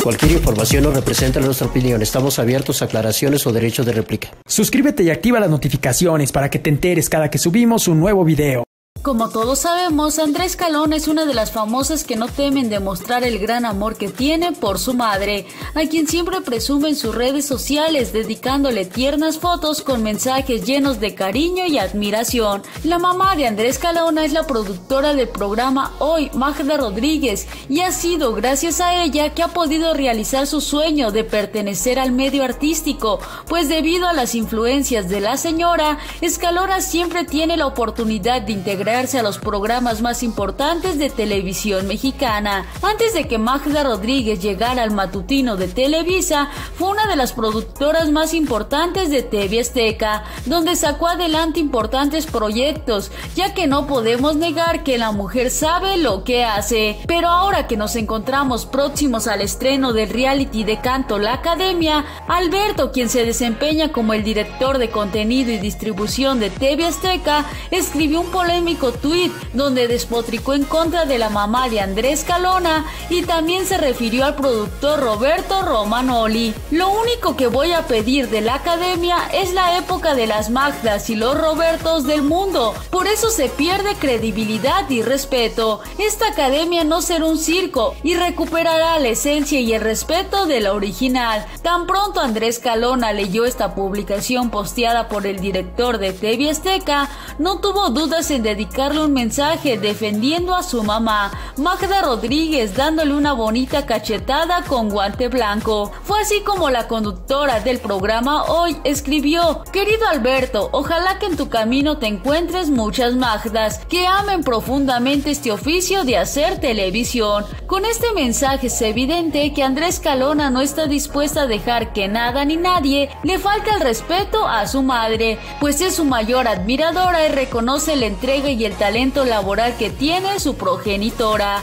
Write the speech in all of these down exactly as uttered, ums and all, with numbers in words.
Cualquier información no representa nuestra opinión. Estamos abiertos a aclaraciones o derecho de réplica. Suscríbete y activa las notificaciones para que te enteres cada que subimos un nuevo video. Como todos sabemos, Andrea Escalona es una de las famosas que no temen demostrar el gran amor que tiene por su madre, a quien siempre presume en sus redes sociales, dedicándole tiernas fotos con mensajes llenos de cariño y admiración. La mamá de Andrea Escalona es la productora del programa Hoy, Magda Rodríguez, y ha sido gracias a ella que ha podido realizar su sueño de pertenecer al medio artístico, pues debido a las influencias de la señora, Escalona siempre tiene la oportunidad de integrar a los programas más importantes de televisión mexicana. Antes de que Magda Rodríguez llegara al matutino de Televisa, fue una de las productoras más importantes de T V Azteca, donde sacó adelante importantes proyectos, ya que no podemos negar que la mujer sabe lo que hace. Pero ahora que nos encontramos próximos al estreno del reality de canto La Academia, Alberto, quien se desempeña como el director de contenido y distribución de T V Azteca, escribió un polémico tweet donde despotricó en contra de la mamá de Andrea Escalona y también se refirió al productor Roberto Romanoli. Lo único que voy a pedir de la Academia es la época de las Magdas y los Robertos del mundo, por eso se pierde credibilidad y respeto. Esta Academia no será un circo y recuperará la esencia y el respeto de la original. Tan pronto Andrea Escalona leyó esta publicación posteada por el director de T V Azteca, no tuvo dudas en dedicarle un mensaje defendiendo a su mamá, Magda Rodríguez, dándole una bonita cachetada con guante blanco. Fue así como la conductora del programa Hoy escribió: querido Alberto, ojalá que en tu camino te encuentres muchas Magdas que amen profundamente este oficio de hacer televisión. Con este mensaje es evidente que Andrea Escalona no está dispuesta a dejar que nada ni nadie le falte el respeto a su madre, pues es su mayor admiradora y reconoce la entrega y el talento laboral que tiene su progenitora.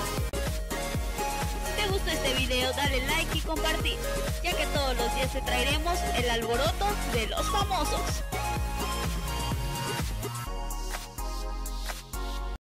¿Te gustó este video? Dale like y compartir, ya que todos los días te traeremos el alboroto de los famosos.